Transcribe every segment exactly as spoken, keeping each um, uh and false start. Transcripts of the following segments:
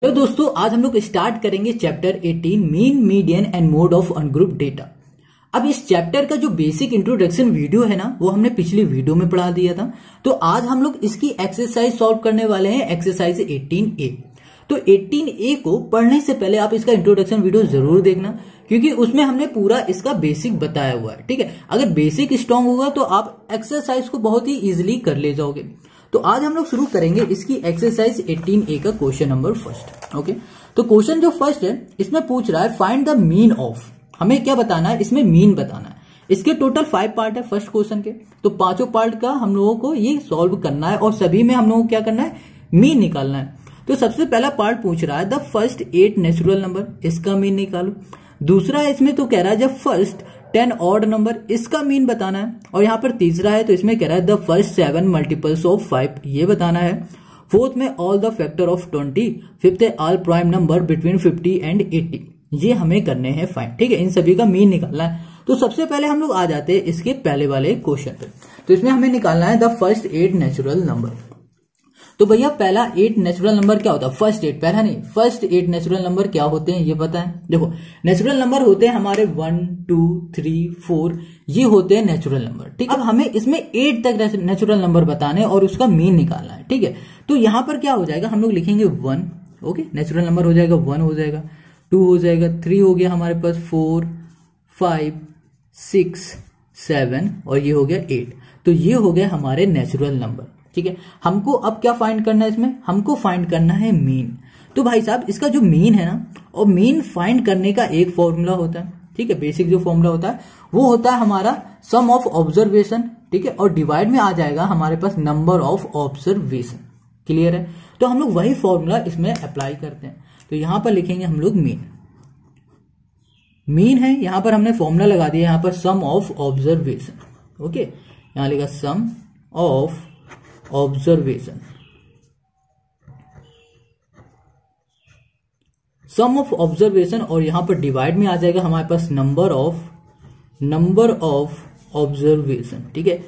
तो दोस्तों आज हम लोग स्टार्ट करेंगे चैप्टर अठारह mean median and mode of ungroup data. अब इस चैप्टर का जो बेसिक इंट्रोडक्शन वीडियो है ना वो हमने पिछली वीडियो में पढ़ा दिया था। तो आज हम लोग इसकी एक्सरसाइज सॉल्व करने वाले हैं, एक्सरसाइज अठारह ए। तो अठारह ए को पढ़ने से पहले आप इसका इंट्रोडक्शन वीडियो जरूर देखना, क्योंकि उसमें हमने पूरा इसका बेसिक बताया हुआ है। ठीक है, अगर बेसिक स्ट्रांग होगा तो आप एक्सरसाइज को बहुत ही इजिली कर ले जाओगे। तो आज हम लोग शुरू करेंगे इसकी एक्सरसाइज अठारह ए का क्वेश्चन नंबर फर्स्ट। ओके, तो क्वेश्चन जो फर्स्ट है इसमें पूछ रहा है फाइंड द मीन ऑफ। हमें क्या बताना है, इसमें मीन बताना है। इसके टोटल फाइव पार्ट है फर्स्ट क्वेश्चन के, तो पांचों पार्ट का हम लोगों को ये सॉल्व करना है और सभी में हम लोगों को क्या करना है, मीन निकालना है। तो सबसे पहला पार्ट पूछ रहा है the first eight natural number, इसका मीन निकालो। दूसरा इसमें तो कह रहा है जब फर्स्ट टेन ऑड नंबर, इसका मीन बताना है। और यहाँ पर तीसरा है तो इसमें कह रहा है the first seven multiples of five, ये बताना है। फोर्थ में all the factor of twenty. Fifth है all prime number between fifty and eighty. ये हमें करने हैं फाइंड। ठीक है, इन सभी का मीन निकालना है। तो सबसे पहले हम लोग आ जाते हैं इसके पहले वाले क्वेश्चन पे। तो इसमें हमें निकालना है the first eight natural number. तो भैया पहला एट नेचुरल नंबर क्या होता है, फर्स्ट एट, पहला नहीं, फर्स्ट एट नेचुरल नंबर क्या होते हैं ये पता है। देखो नेचुरल नंबर होते हैं हमारे वन टू थ्री फोर, ये होते हैं नेचुरल नंबर। ठीक है, अब हमें इसमें एट तक नेचुरल नंबर बताने और उसका मीन निकालना है। ठीक है, तो यहां पर क्या हो जाएगा, हम लोग लिखेंगे वन। ओके, नेचुरल नंबर हो जाएगा वन, हो जाएगा टू, हो जाएगा थ्री, हो गया हमारे पास फोर, फाइव, सिक्स, सेवन और ये हो गया एट। तो ये हो गया हमारे नेचुरल नंबर। ठीक है, हमको अब क्या फाइंड करना है, इसमें हमको फाइंड करना है मीन। तो भाई साहब इसका जो मीन है ना, और मीन फाइंड करने का एक फॉर्मूला होता है। ठीक है, बेसिक जो फॉर्मूला होता है वो होता है हमारा सम ऑफ ऑब्जर्वेशन। ठीक है, और डिवाइड में आ जाएगा हमारे पास नंबर ऑफ ऑब्जर्वेशन। क्लियर है, तो हम लोग वही फॉर्मूला इसमें अप्लाई करते हैं। तो यहां पर लिखेंगे हम लोग मीन। मीन है, यहां पर हमने फॉर्मूला लगा दिया, यहां पर सम ऑफ ऑब्जर्वेशन। ओके, यहां लिखा sum of observation. Sum of observation और यहां पर डिवाइड में आ जाएगा हमारे पास number of number of observation. ठीक है,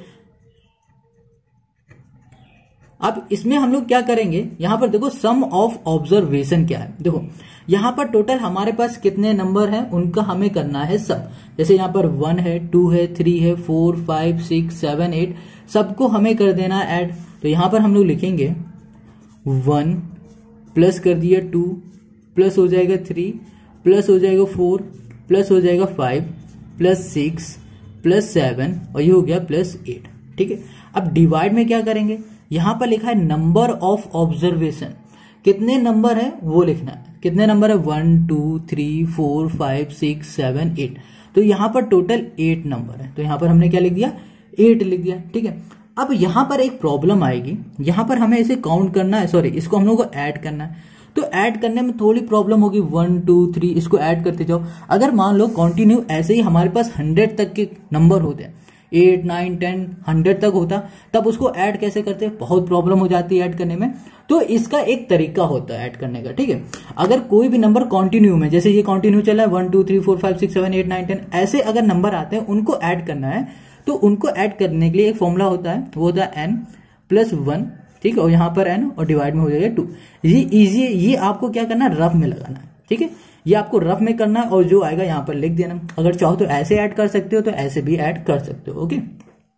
अब इसमें हम लोग क्या करेंगे, यहां पर देखो सम ऑफ ऑब्जर्वेशन क्या है। देखो यहां पर टोटल हमारे पास कितने नंबर हैं उनका हमें करना है सब। जैसे यहां पर वन है, टू है, थ्री है, four, five, six, seven, eight, सबको हमें कर देना है ऐड। तो यहां पर हम लोग लिखेंगे वन प्लस कर दिया टू, प्लस हो जाएगा थ्री, प्लस हो जाएगा फोर, प्लस हो जाएगा five, plus six, plus seven और ये हो गया प्लस एट। ठीक है, अब डिवाइड में क्या करेंगे, यहां पर लिखा है नंबर ऑफ ऑब्जर्वेशन, कितने नंबर है वो लिखना है। कितने नंबर है, one two three four five six seven eight. तो यहां पर टोटल एट नंबर है, तो यहां पर हमने क्या लिख दिया, एट लिख दिया। ठीक है, अब यहां पर एक प्रॉब्लम आएगी, यहां पर हमें इसे काउंट करना है, सॉरी इसको हम लोग को ऐड करना है। तो ऐड करने में थोड़ी प्रॉब्लम होगी, वन टू थ्री इसको ऐड करते जाओ। अगर मान लो कंटिन्यू ऐसे ही हमारे पास हंड्रेड तक के नंबर होते हैं, एट नाइन टेन हंड्रेड तक होता, तब उसको ऐड कैसे करते, बहुत प्रॉब्लम हो जाती है ऐड करने में। तो इसका एक तरीका होता है ऐड करने का। ठीक है, अगर कोई भी नंबर कंटिन्यू में, जैसे ये कंटिन्यू चला है one two three four five six seven eight nine ten, ऐसे अगर नंबर आते हैं उनको ऐड करना है, तो उनको ऐड करने के लिए एक फॉर्मूला होता है, वो होता है एन प्लस वन। ठीक है, और यहां पर एन और डिवाइड में हो जाएगा टू। ये इजी, ये आपको क्या करना है, रफ में लगाना है। ठीक है, ये आपको रफ में करना है और जो आएगा यहां पर लिख देना। अगर चाहो तो ऐसे ऐड कर सकते हो, तो ऐसे भी ऐड कर सकते हो। ओके,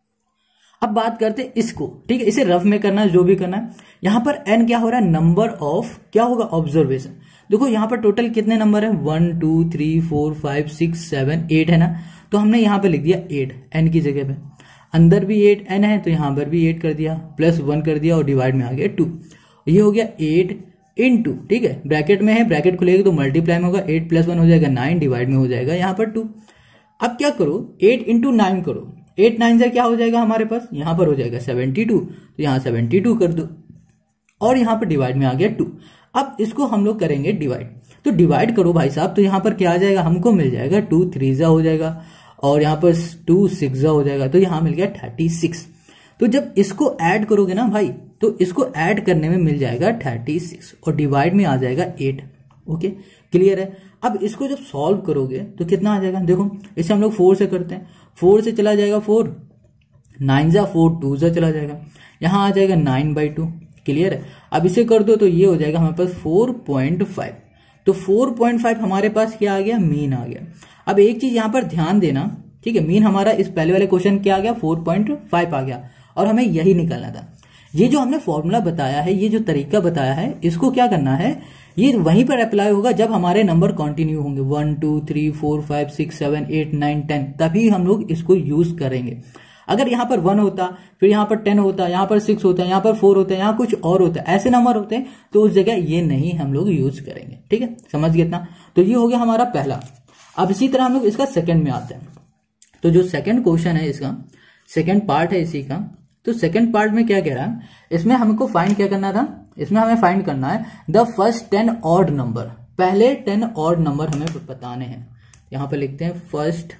अब बात करते हैं इसको। ठीक है, इसे रफ में करना है, जो भी करना है। यहां पर एन क्या हो रहा है, नंबर ऑफ क्या होगा, ऑब्जर्वेशन। देखो यहां पर टोटल कितने नंबर है, one two three four five six seven eight है ना, तो हमने यहां पे लिख दिया एट एन की जगह पे। अंदर भी एट एन है तो यहां पर भी एट कर दिया, प्लस वन कर दिया और डिवाइड में आ गया टू। ये हो गया एट इन टू। ठीक है, ब्रैकेट में है, ब्रैकेट खुलेगी तो मल्टीप्लाई में होगा, एट प्लस वन हो जाएगा नाइन, डिवाइड में हो जाएगा यहाँ पर टू। अब क्या करो, एट इंटू नाइन करो, एट नाइन से क्या हो जाएगा हमारे पास, यहां पर हो जाएगा सेवेंटी टू, तो यहां सेवेंटी टू कर दो और यहां पर डिवाइड में आ गया टू। अब इसको हम लोग करेंगे डिवाइड, तो डिवाइड करो भाई साहब, तो यहां पर क्या आ जाएगा, हमको मिल जाएगा टू थ्री जा हो जाएगा और यहां पर टू सिक्स जा हो जाएगा, तो यहां मिल गया थर्टी सिक्स। तो जब इसको ऐड करोगे ना भाई, तो इसको ऐड करने में मिल जाएगा थर्टी सिक्स और डिवाइड में आ जाएगा एट। ओके, क्लियर है। अब इसको जब सॉल्व करोगे तो कितना आ जाएगा, देखो इसे हम लोग फोर से करते हैं, फोर से चला जाएगा फोर, नाइन जा फोर, टू जा चला जाएगा, यहां आ जाएगा नाइन बाई टू। क्लियर है। अब इसे कर दो तो ये हो जाएगा हमारे पास फोर पॉइंट फाइव। तो फोर पॉइंट फाइव हमारे पास क्या आ गया, मीन आ गया। अब एक चीज यहां पर ध्यान देना, ठीक है, मीन हमारा इस पहले वाले क्वेश्चन क्या आ गया, फोर पॉइंट फाइव आ गया और हमें यही निकालना था। ये जो हमने फॉर्मूला बताया है, ये जो तरीका बताया है, इसको क्या करना है, ये वहीं पर अप्लाई होगा जब हमारे नंबर कंटिन्यू होंगे, one two three four five six seven eight nine ten, तभी हम लोग इसको यूज करेंगे। अगर यहाँ पर वन होता, फिर यहाँ पर टेन होता, यहाँ पर सिक्स होता, यहाँ पर फोर होता, यहाँ कुछ और होता, ऐसे नंबर होते हैं, तो उस जगह ये नहीं हम लोग यूज करेंगे। ठीक है, समझ गए इतना। तो ये हो गया हमारा पहला। अब इसी तरह हम लोग इसका सेकंड में आते हैं। तो जो सेकंड क्वेश्चन है, इसका सेकंड पार्ट है इसी का, तो सेकंड पार्ट में क्या कह रहा है, इसमें हमको फाइंड क्या करना था, इसमें हमें फाइंड करना है the first ten odd number. पहले टेन ऑड नंबर हमें बताने हैं। यहां पर लिखते हैं first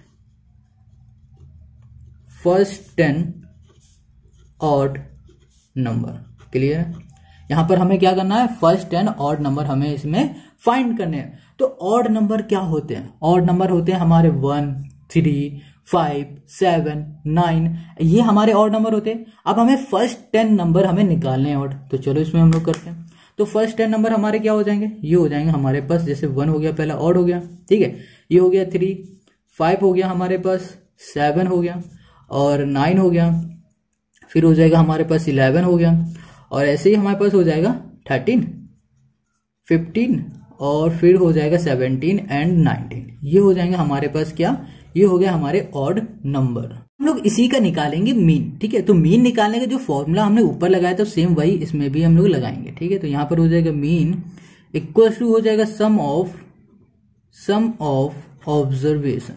first ten odd number. Clear है। यहां पर हमें क्या करना है, फर्स्ट टेन ऑड नंबर हमें इसमें फाइंड करने हैं। तो ऑड नंबर क्या होते हैं, ऑड नंबर होते हैं हमारे one, three, five, seven, nine, ये हमारे ऑड नंबर होते हैं। अब हमें फर्स्ट टेन नंबर हमें निकालने हैं ऑड, तो चलो इसमें हम लोग करते हैं। तो फर्स्ट टेन नंबर हमारे क्या हो जाएंगे, ये हो जाएंगे हमारे पास, जैसे वन हो गया पहला ऑड हो गया, ठीक है, ये हो गया थ्री, फाइव हो गया हमारे पास, सेवन हो गया और नाइन हो गया, फिर हो जाएगा हमारे पास इलेवन हो गया और ऐसे ही हमारे पास हो जाएगा थर्टीन, फिफ्टीन और फिर हो जाएगा सेवनटीन एंड नाइनटीन। ये हो जाएंगे हमारे पास क्या, ये हो गया हमारे ऑड नंबर। हम लोग इसी का निकालेंगे मीन। ठीक है, तो मीन निकालने का जो फॉर्मूला हमने ऊपर लगाया था सेम वही इसमें भी हम लोग लगाएंगे। ठीक है, तो यहां पर हो जाएगा मीन इक्वल टू हो जाएगा sum of sum of observation.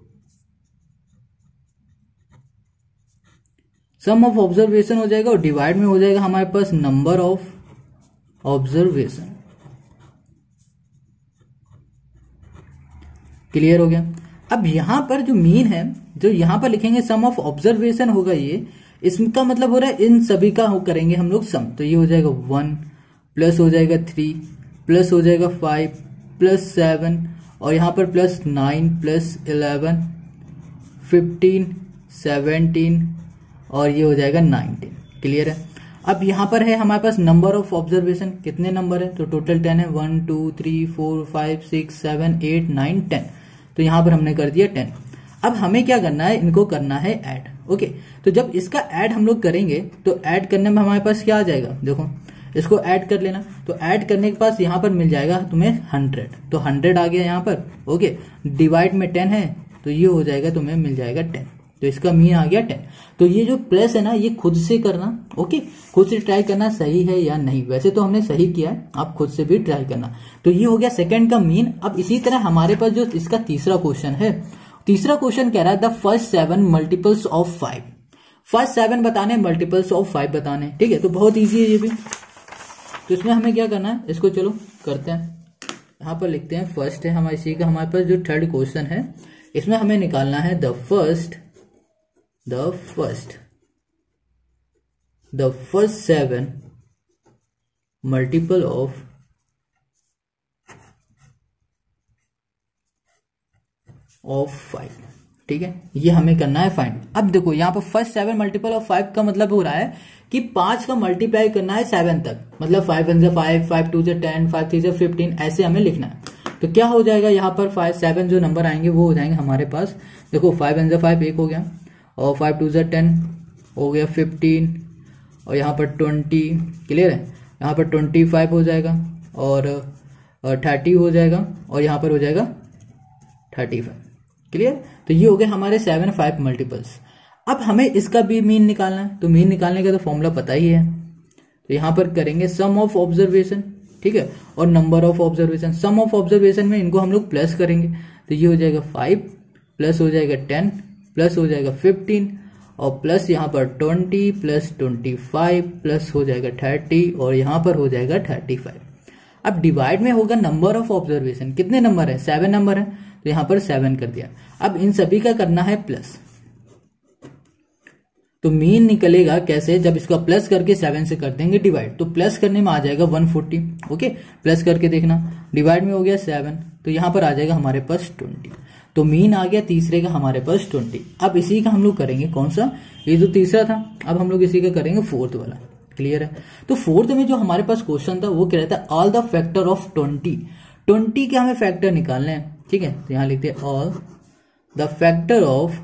Sum of observation हो जाएगा और डिवाइड में हो जाएगा हमारे पास नंबर ऑफ ऑब्जर्वेशन। क्लियर हो गया। अब यहां पर जो मीन है, जो यहां पर लिखेंगे सम ऑफ ऑब्जर्वेशन होगा, ये इसका मतलब हो रहा है इन सभी का हो करेंगे हम लोग सम। तो ये हो जाएगा वन प्लस हो जाएगा थ्री प्लस हो जाएगा फाइव प्लस सेवन और यहां पर plus nine plus eleven fifteen seventeen और ये हो जाएगा नाइनटीन। क्लियर है। अब यहां पर है हमारे पास नंबर ऑफ ऑब्जर्वेशन, कितने नंबर है, तो टोटल टेन है, one two three four five six seven eight nine ten. तो यहां पर हमने कर दिया टेन। अब हमें क्या करना है, इनको करना है ऐड। ओके, तो जब इसका ऐड हम लोग करेंगे तो ऐड करने में हमारे पास क्या आ जाएगा, देखो इसको ऐड कर लेना। तो ऐड करने के पास यहां पर मिल जाएगा तुम्हें हंड्रेड, तो हंड्रेड आ गया यहां पर। ओके, डिवाइड में टेन है तो ये हो जाएगा तुम्हें मिल जाएगा टेन। तो इसका मीन आ गया टेन। तो ये जो प्लस है ना, ये खुद से करना। ओके, खुद से ट्राई करना सही है या नहीं। वैसे तो हमने सही किया है, आप खुद से भी ट्राई करना। तो ये हो गया सेकंड का मीन। अब इसी तरह हमारे पास जो इसका तीसरा क्वेश्चन है, तीसरा क्वेश्चन कह रहा है the first seven multiples of five. First seven बताने, मल्टीपल्स ऑफ फाइव बताने। ठीक है, तो बहुत ईजी है ये भी। तो इसमें हमें क्या करना है, इसको चलो करते हैं। यहां पर लिखते हैं फर्स्ट है हमारे इसी का, हमारे पास जो थर्ड क्वेश्चन है इसमें हमें निकालना है the first The first, the first seven multiple of of five। ठीक है, ये हमें करना है फाइंड। अब देखो यहाँ पर first seven multiple of five का मतलब हो रहा है कि पांच का मल्टीप्लाई करना है सेवन तक, मतलब फाइव वन से फाइव, फाइव टू से टेन, फाइव थ्री से फिफ्टीन, ऐसे हमें लिखना है। तो क्या हो जाएगा यहाँ पर फाइव सेवन जो नंबर आएंगे वो हो जाएंगे हमारे पास, देखो फाइव वन से फाइव एक हो गया और फाइव टू से टेन हो गया फिफ्टीन और यहाँ पर ट्वेंटी। क्लियर है, यहाँ पर ट्वेंटी फाइव हो जाएगा और थर्टी हो जाएगा और यहाँ पर हो जाएगा थर्टी फाइव। क्लियर। तो ये हो गए हमारे सेवन फाइव मल्टीपल्स। अब हमें इसका भी मीन निकालना है। तो मीन निकालने का तो फॉर्मूला पता ही है। तो यहाँ पर करेंगे सम ऑफ ऑब्जर्वेशन, ठीक है, और number of observation. Sum of observation में इनको हम लोग प्लस करेंगे। तो ये हो जाएगा फाइव प्लस हो जाएगा टेन प्लस हो जाएगा फिफ्टीन और प्लस यहाँ पर twenty plus twenty five plus हो जाएगा थर्टी और यहाँ पर हो जाएगा थर्टी फाइव। अब डिवाइड में होगा नंबर ऑफ ऑब्जर्वेशन, कितने नंबर है, सेवन नंबर है, तो यहाँ पर सेवन कर दिया। अब इन सभी का करना है प्लस। तो मीन निकलेगा कैसे, जब इसका प्लस करके सेवन से कर देंगे डिवाइड, तो प्लस करने में आ जाएगा वन फोर्टी। ओके, प्लस करके देखना, डिवाइड में हो गया सेवन, तो यहाँ पर आ जाएगा हमारे पास ट्वेंटी। तो मीन आ गया तीसरे का हमारे पास ट्वेंटी। अब इसी का हम लोग करेंगे कौन सा, ये जो तीसरा था, अब हम लोग इसी का करेंगे फोर्थ वाला। क्लियर है। तो फोर्थ में जो हमारे पास क्वेश्चन था वो क्या रहता है, all the factor of twenty, twenty के हमें फैक्टर निकालने हैं, ठीक है। तो यहां लिखते हैं all the factor of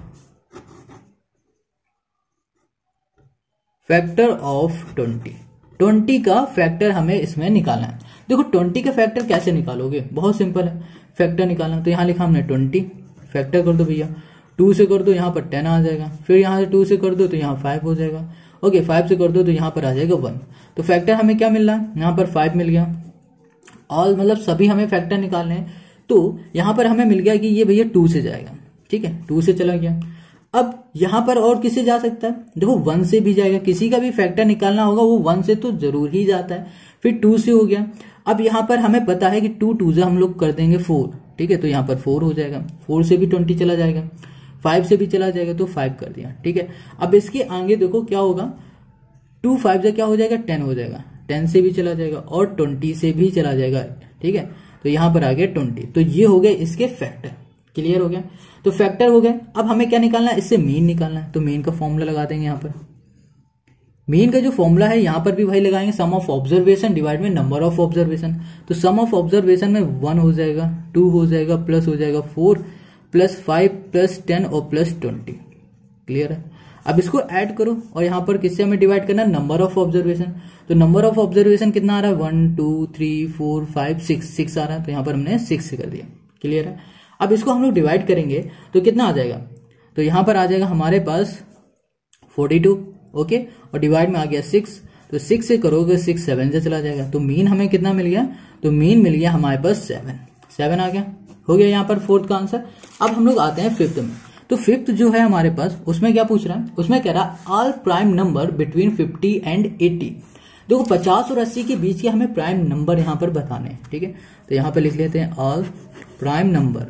factor of twenty, twenty का फैक्टर हमें इसमें निकालना है। देखो ट्वेंटी का फैक्टर कैसे निकालोगे, बहुत सिंपल है, फैक्टर निकालना। तो यहां लिखा हमने ट्वेंटी, फैक्टर कर दो भैया, टू से कर दो यहाँ पर टेन आ जाएगा, फिर यहाँ से टू से कर दो तो यहाँ फाइव हो जाएगा, ओके फाइव से कर दो तो यहाँ पर आ जाएगा वन। तो फैक्टर हमें क्या मिल रहा है, यहाँ पर फाइव मिल गया, ऑल मतलब सभी हमें फैक्टर निकालने हैं। तो यहाँ पर हमें मिल गया कि ये भैया टू से जाएगा, ठीक है, टू से चला गया। अब यहां पर और किससे जा सकता है, देखो वन से भी जाएगा, किसी का भी फैक्टर निकालना होगा वो वन से तो जरूर ही जाता है। फिर टू से हो गया, अब यहां पर हमें पता है कि टू टू से हम लोग कर देंगे फोर, ठीक है, तो यहां पर फोर हो जाएगा, फोर से भी ट्वेंटी चला जाएगा, फाइव से भी चला जाएगा तो फाइव कर दिया, ठीक है। अब इसके आगे देखो क्या होगा, टू फाइव से क्या हो जाएगा, टेन हो जाएगा, टेन से भी चला जाएगा और ट्वेंटी से भी चला जाएगा, ठीक है। तो यहां पर आ गया ट्वेंटी, तो ये हो गए इसके फैक्टर, क्लियर हो गया। तो फैक्टर हो गए, अब हमें क्या निकालना है, इससे मीन निकालना है। तो मीन का फॉर्मूला लगा देंगे यहाँ पर, मीन का जो फॉर्मूला है यहाँ पर भी वही लगाएंगे, सम ऑफ ऑब्जर्वेशन डिवाइड में नंबर ऑफ ऑब्जर्वेशन। तो सम ऑफ ऑब्जर्वेशन में वन हो जाएगा, टू हो जाएगा, प्लस हो जाएगा four, plus five, plus ten और प्लस ट्वेंटी, क्लियर है। अब इसको ऐड करो और यहाँ पर किससे हमें डिवाइड करना है, नंबर ऑफ ऑब्जर्वेशन। तो नंबर ऑफ ऑब्जर्वेशन कितना आ रहा है, one two three four five six, six आ रहा है, तो यहाँ पर हमने सिक्स से कर दिया, क्लियर है। अब इसको हम लोग डिवाइड करेंगे तो कितना आ जाएगा, तो यहां पर आ जाएगा हमारे पास फोर्टी टू, ओके, और डिवाइड में आ गया सिक्स, तो सिक्स से करोगे सिक्स सेवन से चला जाएगा, तो मीन हमें कितना मिल गया, तो मीन मिल गया हमारे पास सेवन, सेवन आ गया, हो गया यहाँ पर फोर्थ का आंसर। अब हम लोग आते हैं फिफ्थ में। तो फिफ्थ जो है हमारे पास उसमें क्या पूछ रहा है, उसमें कह रहा है all prime number between fifty and eighty. देखो पचास और अस्सी के बीच के हमें प्राइम नंबर यहां पर बताने हैं, ठीक है। तो यहां पर लिख लेते हैं all prime number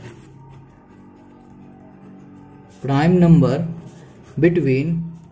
prime number between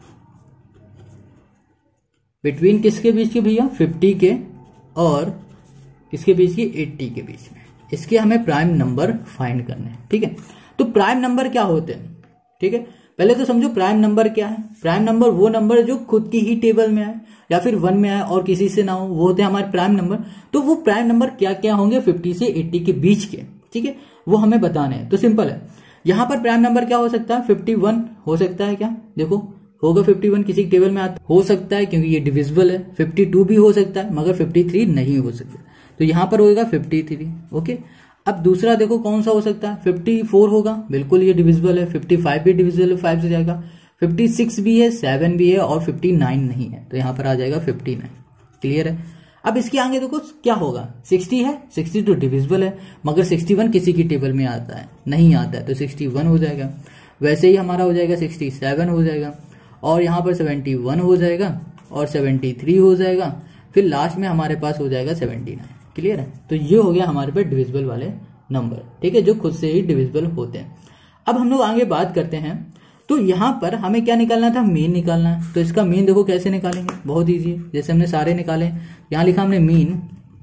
between किसके बीच के भैया, फिफ्टी के और किसके बीच की, एट्टी के बीच में, इसके हमें प्राइम नंबर फाइंड करने हैं, ठीक है। तो प्राइम नंबर क्या होते हैं, ठीक है, पहले तो समझो प्राइम नंबर क्या है। प्राइम नंबर वो नंबर जो खुद की ही टेबल में आए या फिर वन में आए और किसी से ना हो, वो होते हैं हमारे प्राइम नंबर। तो वो प्राइम नंबर क्या क्या होंगे, फिफ्टी से एट्टी के बीच के, ठीक है, वो हमें बताने हैं। तो सिंपल है, यहां पर प्राइम नंबर क्या हो सकता है, फिफ्टी वन हो सकता है, क्या देखो होगा फिफ्टी वन, किसी टेबल में आता हो सकता है क्योंकि ये डिविजिबल है। फिफ्टी टू भी हो सकता है मगर फिफ्टी थ्री नहीं हो सकता, तो यहां पर होगा फिफ्टी थ्री, ओके। अब दूसरा देखो कौन सा हो सकता है, फिफ्टी फोर होगा, बिल्कुल ये डिविजिबल है। फिफ्टी फाइव भी डिविजिबल है, फाइव से जाएगा। फिफ्टी सिक्स भी है, सेवन भी है और फिफ्टी नाइन नहीं है, तो यहां पर आ जाएगा फिफ्टी नाइन, क्लियर है। अब इसके आगे देखो क्या होगा, सिक्सटी है, सिक्सटी तो डिविजिबल है मगर सिक्सटी वन किसी की टेबल में आता है, नहीं आता है, तो सिक्सटी वन हो जाएगा। वैसे ही हमारा हो जाएगा सिक्सटी सेवन हो जाएगा और यहां पर सेवेंटी वन हो जाएगा और सेवेंटी थ्री हो जाएगा, फिर लास्ट में हमारे पास हो जाएगा सेवेंटी नाइन, क्लियर है। तो ये हो गया हमारे पास डिविजिबल वाले नंबर, ठीक है, जो खुद से ही डिविजिबल होते हैं। अब हम लोग आगे बात करते हैं, तो यहां पर हमें क्या निकालना था, मीन निकालना है। तो इसका मीन देखो कैसे निकालेंगे, बहुत इजी है, जैसे हमने सारे निकाले, यहां लिखा हमने मीन।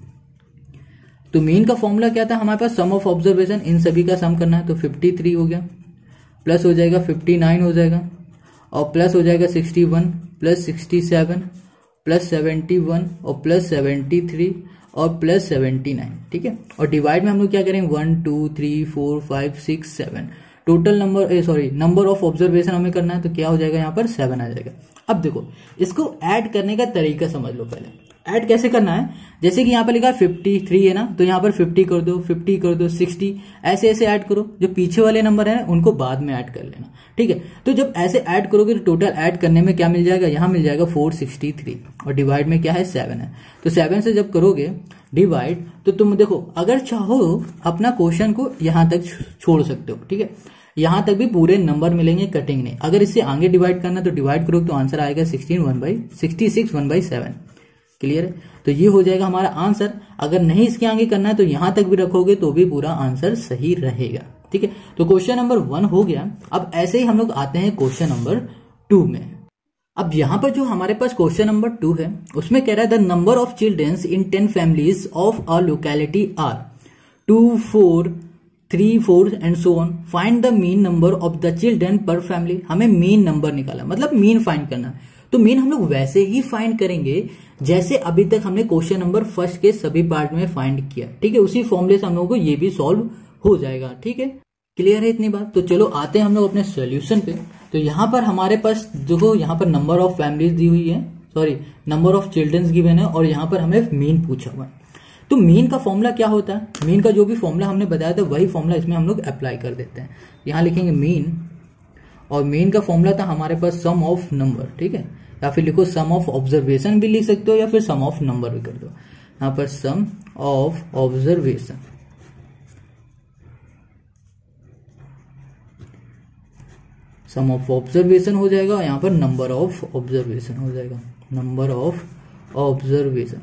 तो मीन का फॉर्मूला क्या था हमारे पास, सम ऑफ ऑब्जर्वेशन, इन सभी का सम करना है। तो फिफ्टी थ्री हो गया, प्लस हो जाएगा फिफ्टी नाइन हो जाएगा और प्लस हो जाएगा sixty one, plus sixty seven, plus seventy one और प्लस सेवेंटी थ्री और प्लस सेवेंटी नाइन, ठीक है। और डिवाइड में हम लोग क्या करेंगे, one two three four five six seven, total number sorry number of observation हमें करना है, तो क्या हो जाएगा यहाँ पर सेवन आ जाएगा। अब देखो इसको ऐड करने का तरीका समझ लो। पहले ऐड कैसे करना है, जैसे कि यहाँ पर लिखा है फिफ्टी थ्री है ना, तो यहाँ पर फिफ्टी कर दो, फिफ्टी कर दो, सिक्सटी, ऐसे ऐसे ऐड करो। जो पीछे वाले नंबर है उनको बाद में ऐड कर लेना, ठीक है। तो जब ऐसे ऐड करोगे तो टोटल ऐड करने में क्या मिल जाएगा, यहाँ मिल जाएगा फोर सिक्सटी थ्री और डिवाइड में क्या है, सेवन है। तो सेवन से जब करोगे डिवाइड, तो तुम देखो अगर चाहो अपना क्वेश्चन को यहां तक छोड़ सकते हो, ठीक है, यहां तक भी पूरे नंबर मिलेंगे, कटिंग नहीं। अगर इससे आगे डिवाइड करना तो डिवाइड करो तो आंसर आएगा sixteen one by sixty six one by seven, clear है। तो ये हो जाएगा हमारा आंसर। अगर नहीं इसके आगे करना है तो यहां तक भी रखोगे तो भी पूरा आंसर सही रहेगा, ठीक है। तो क्वेश्चन नंबर वन हो गया। अब ऐसे ही हम लोग आते हैं क्वेश्चन नंबर टू में। अब यहां पर जो हमारे पास क्वेश्चन नंबर टू है उसमें कह रहा है the number of childrens in ten families of a locality are two four three four and so on, find the mean number of the children per family. हमें मीन नंबर निकाला, मतलब mean find करना। तो mean हम लोग वैसे ही find करेंगे जैसे अभी तक हमने क्वेश्चन नंबर फर्स्ट के सभी पार्ट में फाइंड किया, ठीक है। उसी फॉर्मूले से हम लोगों को ये भी सॉल्व हो जाएगा, ठीक है। क्लियर है इतनी बात? तो चलो आते हैं हम लोग अपने सोल्यूशन पे। तो यहाँ पर हमारे पास देखो, यहाँ पर नंबर ऑफ फैमिलीज दी हुई है, sorry number of childrens given है, और यहाँ पर हमें मीन पूछा हुआ है। तो मीन का फॉर्मूला क्या होता है? मीन का जो भी फॉर्मूला हमने बताया था वही फॉर्मूला इसमें हम लोग अप्लाई कर देते हैं। यहाँ लिखेंगे मीन, और मीन का फॉर्मूला था हमारे पास सम ऑफ नंबर, ठीक है, या फिर लिखो सम ऑफ ऑब्जर्वेशन भी लिख सकते हो, या फिर सम ऑफ नंबर भी कर दो। यहाँ पर sum of observation, sum of observation हो जाएगा, और यहाँ पर नंबर ऑफ ऑब्जर्वेशन हो जाएगा, नंबर ऑफ ऑब्जर्वेशन।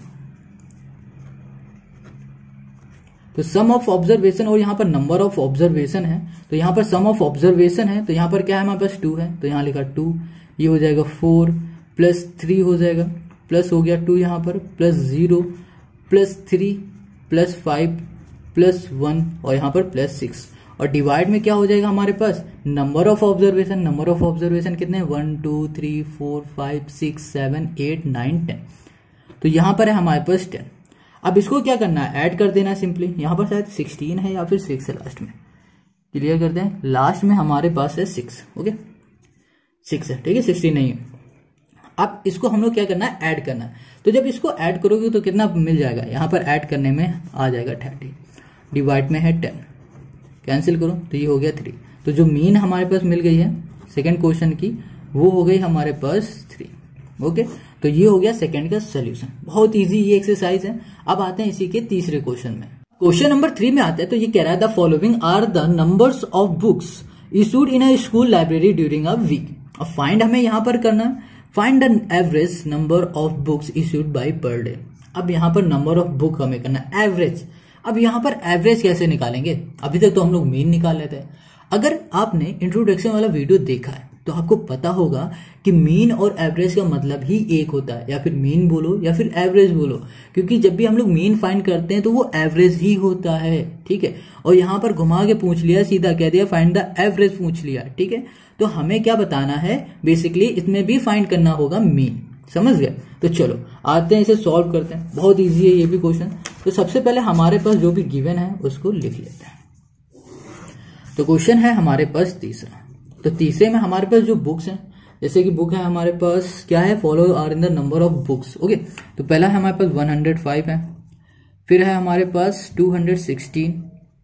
तो सम ऑफ ऑब्जर्वेशन और यहाँ पर नंबर ऑफ ऑब्जर्वेशन है, तो यहाँ पर सम ऑफ ऑब्जर्वेशन है, तो यहाँ पर क्या है हमारे पास टू है, तो यहाँ लिखा टू, ये हो जाएगा फोर प्लस थ्री हो जाएगा, प्लस हो गया टू यहाँ पर, plus zero plus three plus five plus one, और यहाँ पर प्लस सिक्स, और डिवाइड में क्या हो जाएगा हमारे पास number of observation. Number of observation कितने? One two three four five six seven eight nine ten, तो यहाँ पर है हमारे पास टेन। अब इसको क्या करना है? ऐड कर देना है सिंपली। यहाँ पर शायद सिक्सटीन है या फिर सिक्स है लास्ट में, क्लियर करते हैं। लास्ट में हमारे पास है सिक्स, ओके सिक्स है, ठीक है, सिक्सटीन नहीं है। अब इसको हम लोग क्या करना है? ऐड करना है। तो जब इसको ऐड करोगे तो कितना मिल जाएगा? यहाँ पर ऐड करने में आ जाएगा थर्टी, डिवाइड में है टेन, कैंसिल करो तो ये हो गया थ्री। तो जो मीन हमारे पास मिल गई है सेकेंड क्वेश्चन की, वो हो गई हमारे पास थ्री, ओके। तो ये हो गया सेकेंड का सोल्यूशन। बहुत इजी ये एक्सरसाइज है। अब आते हैं इसी के तीसरे क्वेश्चन में। क्वेश्चन नंबर थ्री में आते हैं, तो ये कह रहा है the following are the numbers of books issued in a school library during a week. अब फाइंड हमें यहाँ पर करना है, find the average number of books issued by per day. अब यहाँ पर नंबर ऑफ बुक हमें करना है एवरेज। अब यहाँ पर एवरेज कैसे निकालेंगे? अभी तक तो हम लोग मीन निकाल लेते हैं। अगर आपने इंट्रोडक्शन वाला वीडियो देखा है तो आपको पता होगा कि मीन और एवरेज का मतलब ही एक होता है, या फिर मीन बोलो या फिर एवरेज बोलो, क्योंकि जब भी हम लोग मीन फाइंड करते हैं तो वो एवरेज ही होता है, ठीक है। और यहाँ पर घुमा के पूछ लिया, सीधा कह दिया फाइंड द एवरेज पूछ लिया, ठीक है। तो हमें क्या बताना है? बेसिकली इसमें भी फाइंड करना होगा मीन, समझ गए? तो चलो आते हैं, इसे सॉल्व करते हैं। बहुत ईजी है ये भी क्वेश्चन। तो सबसे पहले हमारे पास जो भी गिवन है उसको लिख लेते हैं। तो क्वेश्चन है हमारे पास तीसरा। तो तीसरे में हमारे पास जो बुक्स हैं, जैसे कि बुक है हमारे पास क्या है, follow are in the number of books, okay. तो पहला है हमारे पास वन हंड्रेड फाइव है, फिर है हमारे पास टू हंड्रेड सिक्सटीन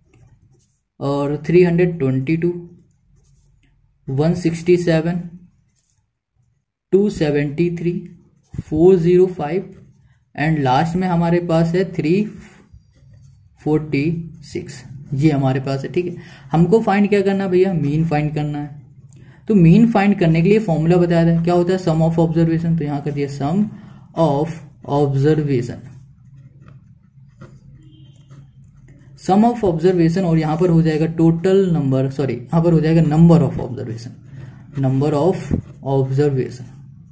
और three hundred twenty two, one sixty seven, two seventy three, four zero five and last में हमारे पास है थ्री फोर्टी सिक्स। ये हमारे पास है, ठीक है। हमको फाइंड क्या करना है भैया? मीन फाइंड करना है। तो मीन फाइंड करने के लिए फॉर्मूला बताया था, क्या होता है? Sum of observation. तो यहां कर दिया sum of observation, sum of observation, और यहां पर हो जाएगा टोटल नंबर, सॉरी यहां पर हो जाएगा number of observation, number of observation.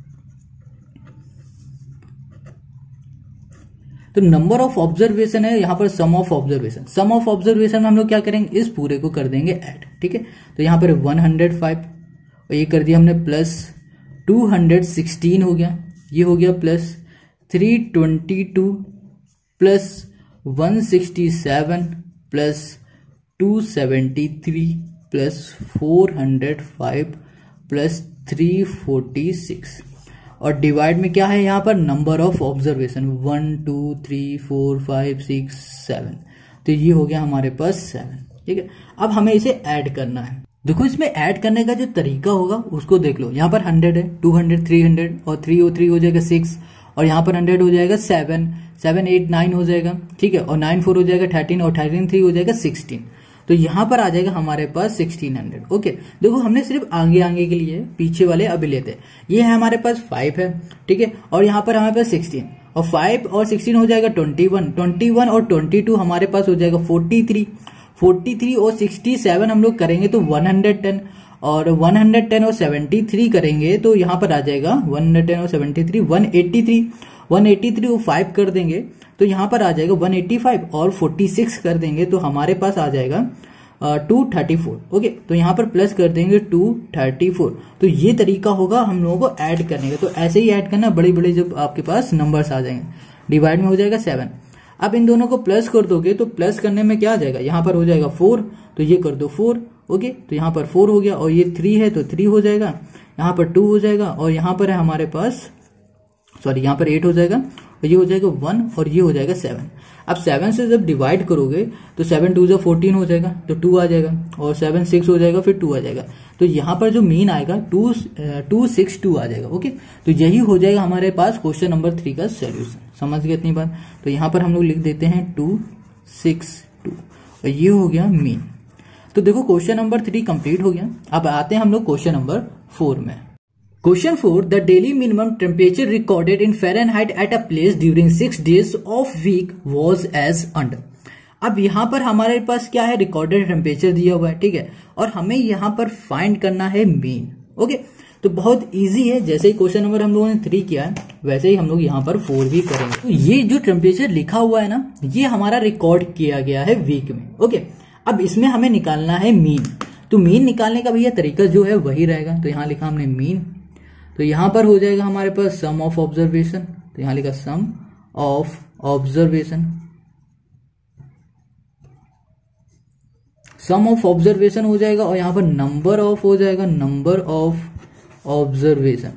तो नंबर ऑफ ऑब्जर्वेशन है, यहां पर sum of observation. Sum of observation में हम लोग क्या करेंगे? इस पूरे को कर देंगे ऐड, ठीक है। तो यहां पर वन हंड्रेड फाइव, और ये कर दिया हमने प्लस टू हंड्रेड सिक्सटीन हो गया, ये हो गया plus three twenty two plus one sixty seven plus two seventy three plus four hundred five plus three forty six, और डिवाइड में क्या है यहाँ पर? Number of observation, one two three four five six seven. तो ये हो गया हमारे पास सेवन, ठीक है। अब हमें इसे ऐड करना है। देखो इसमें ऐड करने का जो तरीका होगा उसको देख लो। यहाँ पर हंड्रेड है, टू हंड्रेड, थ्री हंड्रेड, और थ्री ओ थ्री हो जाएगा सिक्स, और यहाँ पर हंड्रेड हो जाएगा सेवन, सेवन एट नाइन हो जाएगा, ठीक है, और नाइन फोर हो जाएगा थर्टीन, और थर्टीन थ्री हो जाएगा सिक्सटीन। तो यहाँ पर आ जाएगा हमारे पास सिक्सटीन हंड्रेड, ओके। देखो हमने सिर्फ आगे आगे के लिए, पीछे वाले अभी लेते हैं। ये है हमारे पास फाइव है, ठीक है, और यहाँ पर हमारे पास सिक्सटीन, और फाइव और सिक्सटीन हो जाएगा ट्वेंटी वन, ट्वेंटी वन और ट्वेंटी टू हमारे पास हो जाएगा फोर्टी थ्री, फोर्टी थ्री और सिक्सटी सेवन हम लोग करेंगे तो वन हंड्रेड टेन, और वन हंड्रेड टेन और सेवेंटी थ्री करेंगे तो यहाँ पर आ जाएगा वन हंड्रेड टेन और seventy three one eighty three, one eighty three और फाइव कर देंगे तो यहाँ पर आ जाएगा वन एट्टी फाइव, और फोर्टी सिक्स कर देंगे तो हमारे पास आ जाएगा टू थर्टी फोर। ओके, तो यहाँ पर प्लस कर देंगे टू थर्टी फोर। तो ये तरीका होगा हम लोगों को ऐड करने का। तो ऐसे ही ऐड करना, बड़े बड़े जब आपके पास नंबर्स आ जाएंगे, डिवाइड में हो जाएगा सेवन। अब इन दोनों को प्लस कर दोगे तो प्लस करने में क्या आ जाएगा, यहाँ पर हो जाएगा फोर, तो ये कर दो फोर। ओके, तो यहाँ पर फोर हो गया, और ये थ्री है तो थ्री हो जाएगा, यहाँ पर टू हो जाएगा, और यहाँ पर है हमारे पास, सॉरी यहाँ पर एट हो जाएगा, और ये हो जाएगा वन, और ये हो जाएगा सेवन। अब सेवन से जब डिवाइड करोगे तो सेवन टू जो फोर्टीन हो जाएगा, तो टू आ जाएगा, और सेवन सिक्स हो जाएगा, फिर टू आ जाएगा। तो यहाँ पर जो मीन आएगा टू टू सिक्स टू आ जाएगा। ओके, तो यही हो जाएगा हमारे पास क्वेश्चन नंबर थ्री का सोल्यूशन। समझ गए इतनी बात? तो यहाँ पर हम लोग लिख देते हैं टू सिक्स टू, और ये हो गया मीन। तो देखो क्वेश्चन नंबर थ्री कंप्लीट हो गया। अब आते हैं हम लोग क्वेश्चन नंबर फोर में। Question four, the daily minimum temperature recorded in Fahrenheit at a place during six days of week was as under। अब यहाँ पर हमारे पास क्या है, रिकॉर्डेड टेम्परेचर दिया हुआ है, ठीक है, और हमें यहाँ पर फाइंड करना है मीन। ओके, तो बहुत इजी है, जैसे ही क्वेश्चन नंबर हम लोगों ने थ्री किया है वैसे ही हम लोग यहाँ पर फोर भी करेंगे। तो ये जो टेम्परेचर लिखा हुआ है ना, ये हमारा रिकॉर्ड किया गया है वीक में। ओके, अब इसमें हमें निकालना है मीन। तो मीन निकालने का भैया तरीका जो है वही रहेगा। तो यहाँ लिखा हमने मीन, तो यहां पर हो जाएगा हमारे पास सम ऑफ ऑब्जर्वेशन, तो यहां लिखा sum of observation, sum of observation हो जाएगा, और यहां पर नंबर ऑफ हो जाएगा, नंबर ऑफ ऑब्जर्वेशन।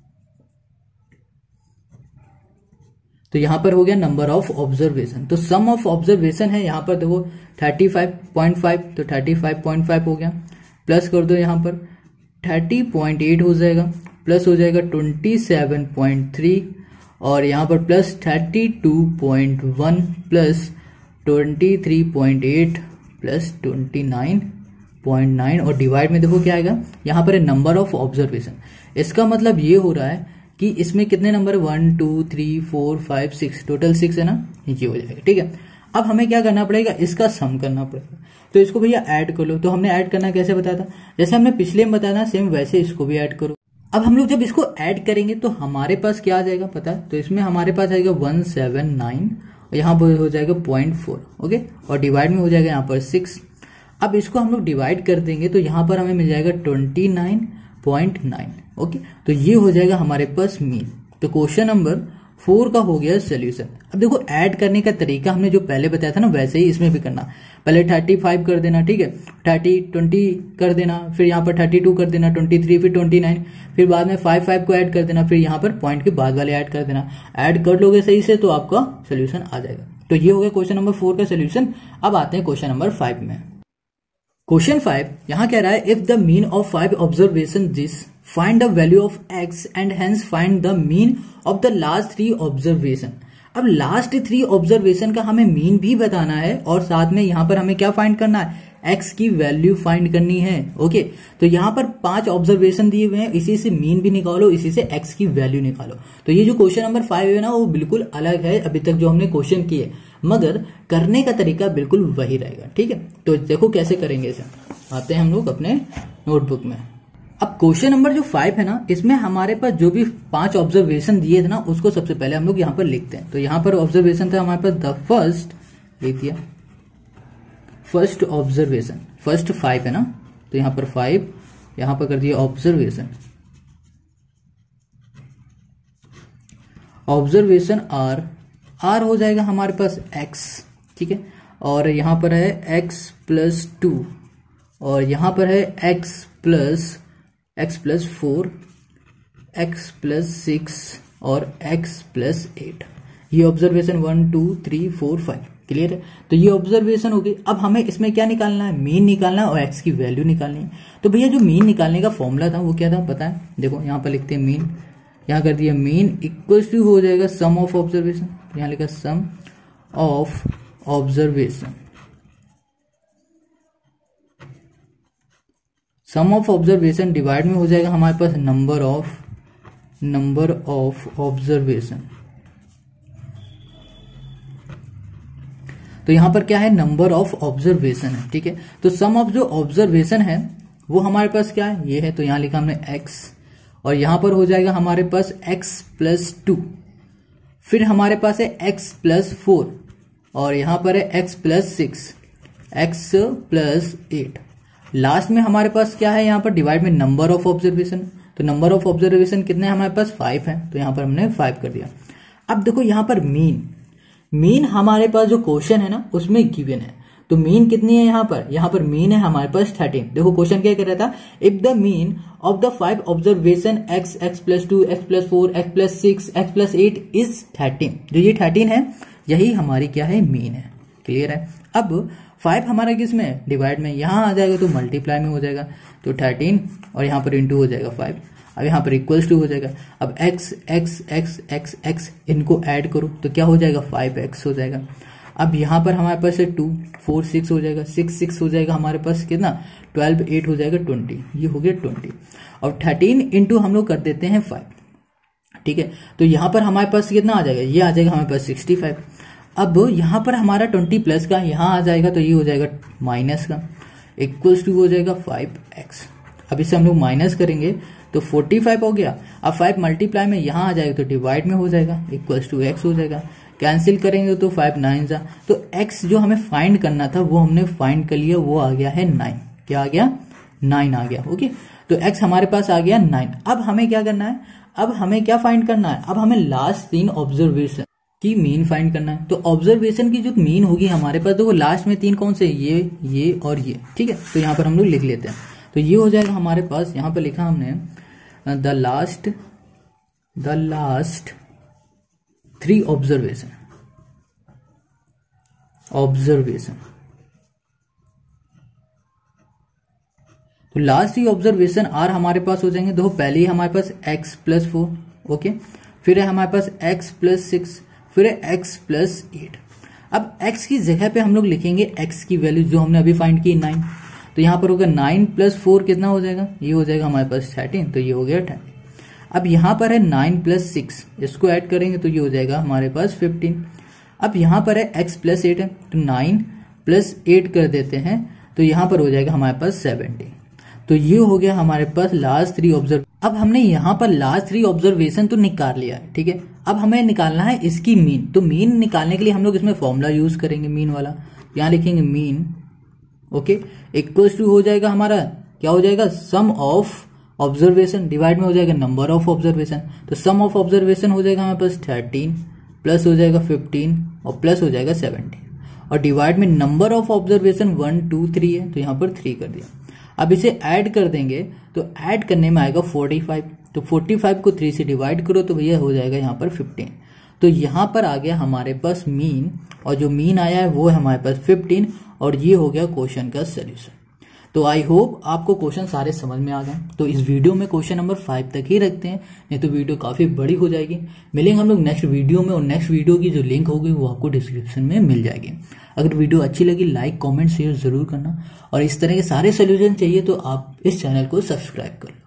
तो यहां पर हो गया नंबर ऑफ ऑब्जर्वेशन। तो सम ऑफ ऑब्जर्वेशन है यहां पर देखो थर्टी फाइव पॉइंट फाइव, तो थर्टी फाइव पॉइंट फाइव हो गया, प्लस कर दो यहां पर थर्टी पॉइंट एट हो जाएगा, प्लस हो जाएगा ट्वेंटी सेवन पॉइंट थ्री, और यहाँ पर plus thirty two point one, plus twenty three point eight, plus twenty nine point nine, और डिवाइड में देखो क्या आएगा, यहाँ पर है नंबर ऑफ ऑब्जर्वेशन। इसका मतलब ये हो रहा है कि इसमें कितने number, one two three four five six, total six है ना, ये हो जाएगा। ठीक है, अब हमें क्या करना पड़ेगा, इसका सम करना पड़ेगा। तो इसको भैया ऐड कर लो। तो हमने ऐड करना कैसे बताया था, जैसे हमने पिछले में बताया था सेम वैसे इसको भी ऐड करो। अब हम लोग जब इसको ऐड करेंगे तो हमारे पास क्या आ जाएगा पता है, तो इसमें हमारे पास आएगा वन सेवन नाइन, और यहाँ पर हो जाएगा पॉइंट फोर। ओके, और डिवाइड में हो जाएगा यहाँ पर सिक्स। अब इसको हम लोग डिवाइड कर देंगे तो यहाँ पर हमें मिल जाएगा twenty nine point nine. Okay, तो ये हो जाएगा हमारे पास मीन। तो क्वेश्चन नंबर फोर का हो गया सोल्यूशन। अब देखो ऐड करने का तरीका हमने जो पहले बताया था ना वैसे ही इसमें भी करना। पहले थर्टी फाइव कर देना, ठीक है, थर्टी ट्वेंटी कर देना, फिर यहाँ पर थर्टी टू कर देना, ट्वेंटी थ्री, फिर ट्वेंटी नाइन, फिर बाद में फाइव फाइव को ऐड कर देना, फिर यहाँ पर पॉइंट के बाद वाले ऐड कर देना। ऐड कर लोगे सही से तो आपका सोल्यूशन आ जाएगा। तो ये हो गया क्वेश्चन नंबर फोर का सोल्यूशन। अब आते हैं क्वेश्चन नंबर फाइव में। क्वेश्चन फाइव यहाँ कह रहा है if the mean of five observation this find the value of x and hence find the mean of the last three observation. अब लास्ट थ्री ऑब्जर्वेशन का हमें मीन भी बताना है और साथ में यहाँ पर हमें क्या फाइंड करना है, एक्स की वैल्यू फाइंड करनी है। ओके, तो यहाँ पर पांच ऑब्जर्वेशन दिए हुए हैं, इसी से मीन भी निकालो, इसी से एक्स की वैल्यू निकालो। तो ये जो क्वेश्चन नंबर फाइव है ना वो बिल्कुल अलग है अभी तक जो हमने क्वेश्चन किए, मगर करने का तरीका बिल्कुल वही रहेगा। ठीक है, तो देखो कैसे करेंगे इसे। आते हैं हम लोग अपने नोटबुक में। अब क्वेश्चन नंबर जो फाइव है ना इसमें हमारे पास जो भी पांच ऑब्जर्वेशन दिए थे ना उसको सबसे पहले हम लोग यहाँ पर लिखते हैं। तो यहाँ पर ऑब्जर्वेशन था हमारे पास द फर्स्ट, लिख दिया फर्स्ट ऑब्जर्वेशन, फर्स्ट फाइव है ना, तो यहाँ पर फाइव, यहाँ पर कर दिया ऑब्जर्वेशन, ऑब्जर्वेशन आर, आर हो जाएगा हमारे पास एक्स, ठीक है, और यहाँ पर है एक्स प्लस टू, और यहाँ पर है x plus x plus four, x plus six और एक्स प्लस एट। ये observation one two three four five, clear है। तो ये ऑब्जर्वेशन होगी। अब हमें इसमें क्या निकालना है, मीन निकालना है और एक्स की वैल्यू निकालनी है। तो भैया जो मीन निकालने का फॉर्मूला था वो क्या था पता है, देखो यहाँ पर लिखते हैं मीन, यहाँ कर दिया मीन इक्वल्स टू हो जाएगा सम ऑफ ऑब्जर्वेशन, यहाँ लिखा sum of observation, sum of observation divide में हो जाएगा हमारे पास number of number of observation. तो यहां पर क्या है, नंबर ऑफ ऑब्जर्वेशन है, ठीक है। तो सम ऑफ जो ऑब्जर्वेशन है वो हमारे पास क्या है, ये है, तो यहां लिखा हमने एक्स, और यहां पर हो जाएगा हमारे पास एक्स प्लस टू, फिर हमारे पास है एक्स प्लस फोर, और यहां पर है x plus six, x plus eight. Last में हमारे पास क्या है यहाँ पर डिवाइड में नंबर ऑफ ऑब्जर्वेशन, तो नंबर ऑफ ऑब्जर्वेशन कितने हमारे पास फाइव है, तो यहाँ पर हमने फाइव कर दिया। अब देखो यहाँ पर मीन, मीन हमारे पास जो क्वेश्चन है ना उसमें गिवन है, तो मीन कितनी है यहाँ पर, यहाँ पर मीन है हमारे पास थर्टीन। देखो क्वेश्चन क्या कह रहा था, if the mean of the five observation x x plus two x plus four x plus six x plus eight is thirteen, जो ये थर्टीन है यही हमारी क्या है मीन है। क्लियर है। अब फाइव हमारा किस में डिवाइड में, यहाँ आ जाएगा तो मल्टीप्लाई में हो जाएगा, तो थर्टीन और यहाँ पर इंटू हो जाएगा फाइव। अब यहाँ पर इक्वल्स टू हो जाएगा। अब x x x x x इनको ऐड करो तो क्या हो जाएगा फाइव एक्स हो जाएगा। अब यहाँ पर हमारे पास है टू फोर सिक्स हो जाएगा, सिक्स सिक्स हो जाएगा हमारे पास कितना ट्वेल्व, एट हो जाएगा ट्वेंटी, ये हो गया ट्वेंटी। और थर्टीन इंटू हम लोग कर देते हैं फाइव, ठीक है। तो यहाँ पर हमारे पास कितना आ जाएगा, ये आ जाएगा हमारे पास सिक्सटी फाइव। अब यहाँ पर हमारा ट्वेंटी प्लस का यहाँ आ जाएगा तो ये हो जाएगा माइनस का, इक्वल्स टू हो जाएगा फाइव एक्स। अब इसे हम लोग माइनस करेंगे तो फोर्टी फाइव हो गया। अब फाइव मल्टीप्लाई में यहाँ आ जाएगा तो डिवाइड में हो जाएगा, इक्वल्स टू एक्स हो जाएगा। कैंसिल करेंगे तो फाइव नाइन जा, तो x जो हमें फाइंड करना था वो हमने फाइंड कर लिया, वो आ गया है नाइन। क्या आ गया, नाइन आ गया। ओके, तो x हमारे पास आ गया नाइन। अब हमें क्या करना है, अब हमें क्या फाइंड करना है, अब हमें लास्ट तीन ऑब्जर्वेशन की मीन फाइंड करना है। तो ऑब्जर्वेशन की जो मीन होगी हमारे पास, तो वो लास्ट में तीन कौन से, ये ये और ये, ठीक है। तो यहाँ पर हम लोग लिख लेते हैं, तो ये हो जाएगा हमारे पास, यहाँ पर लिखा हमने the last the last three observation observation तो लास्ट थ्री ऑब्जर्वेशन आर हमारे पास हो जाएंगे। देखो पहले ही हमारे पास x प्लस फोर, ओके, फिर है हमारे पास x प्लस सिक्स, फिर है x प्लस एट। अब x की जगह पे हम लोग लिखेंगे x की वैल्यू जो हमने अभी फाइंड की नाइन, तो यहाँ पर होगा नाइन प्लस फोर कितना हो जाएगा, ये हो जाएगा हमारे पास थर्टीन, तो ये हो गया थर्टीन। अब यहाँ पर है नाइन प्लस सिक्स, इसको ऐड करेंगे तो ये हो जाएगा हमारे पास फिफ्टीन। अब यहाँ पर है x प्लस एट है, तो नाइन प्लस एट कर देते हैं तो यहाँ पर हो जाएगा हमारे पास सेवेंटीन। तो ये हो गया हमारे पास लास्ट थ्री ऑब्जर्व। अब हमने यहाँ पर लास्ट थ्री ऑब्जर्वेशन तो निकाल लिया है, ठीक है। अब हमें निकालना है इसकी मीन, तो मीन निकालने के लिए हम लोग इसमें फॉर्मूला यूज करेंगे मीन वाला। यहाँ लिखेंगे मीन, ओके, इक्वल्स टू हो जाएगा हमारा, क्या हो जाएगा, सम ऑफ ऑब्जर्वेशन डिवाइड में हो जाएगा नंबर ऑफ ऑब्जर्वेशन। तो सम ऑफ ऑब्जर्वेशन हो जाएगा हमारे पास थर्टीन, प्लस हो जाएगा फिफ्टीन और प्लस हो जाएगा सेवेंटीन, और डिवाइड में number of observation one two three है, तो यहाँ पर थ्री कर दिया। अब इसे ऐड कर देंगे तो ऐड करने में आएगा फोर्टी फाइव, तो फोर्टी फाइव को थ्री से डिवाइड करो तो भैया हो जाएगा यहाँ पर फिफ्टीन। तो यहाँ पर आ गया हमारे पास मीन, और जो मीन आया है वो है हमारे पास फिफ्टीन, और ये हो गया क्वेश्चन का सोल्यूशन। तो आई होप आपको क्वेश्चन सारे समझ में आ गए। तो इस वीडियो में क्वेश्चन नंबर फाइव तक ही रखते हैं, नहीं तो वीडियो काफी बड़ी हो जाएगी। मिलेंगे हम लोग नेक्स्ट वीडियो में, और नेक्स्ट वीडियो की जो लिंक होगी वो आपको डिस्क्रिप्शन में मिल जाएगी। अगर वीडियो अच्छी लगी लाइक कमेंट शेयर जरूर करना, और इस तरह के सारे सोल्यूशन चाहिए तो आप इस चैनल को सब्सक्राइब करो।